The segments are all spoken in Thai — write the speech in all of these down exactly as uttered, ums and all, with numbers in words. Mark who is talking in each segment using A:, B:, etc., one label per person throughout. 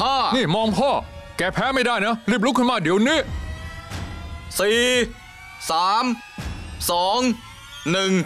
A: ห้า
B: นี่มองพ่อแกแพ้ไม่ได้นะรีบลุกขึ้นมาเดี๋ยวนี้
A: สี่สามสองหนึ่ง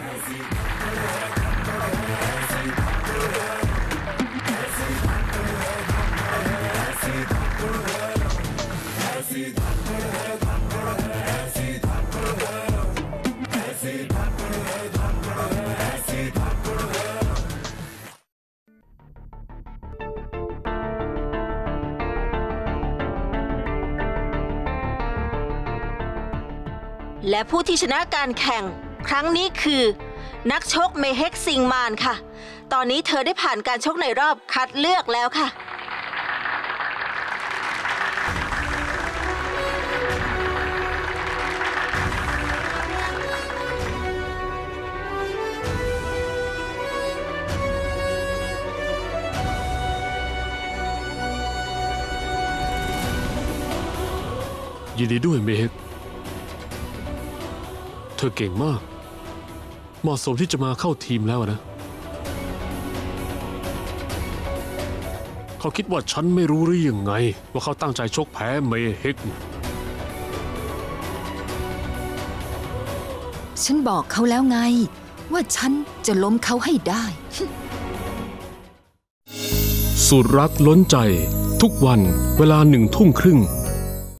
C: และผู้ที่ชนะการแข่งครั้งนี้คือนักชกเมเฮกซิงมานค่ะตอนนี้เธอได้ผ่านการชกในรอบคัดเลือกแล้วค่ะ
D: ยินดีด้วยเมเฮกเธอเก่งมากเหมาะสมที่จะมาเข้าทีมแล้วนะเขาคิดว่าฉันไม่รู้หรือยังไงว่าเขาตั้งใจชกแพ้เมเฮก
E: ฉันบอกเขาแล้วไงว่าฉันจะล้มเขาให้ได้
D: สุดรักล้นใจทุกวันเวลาหนึ่งทุ่มครึ่ง